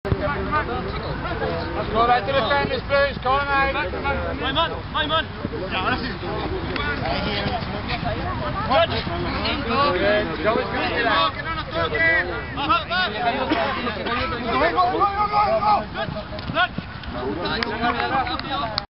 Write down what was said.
Let's go right to the defenders, please. Come on, mate. My man. Ya, ahora sí. Joey's going to get out. Que no nos toquen. ¡Va!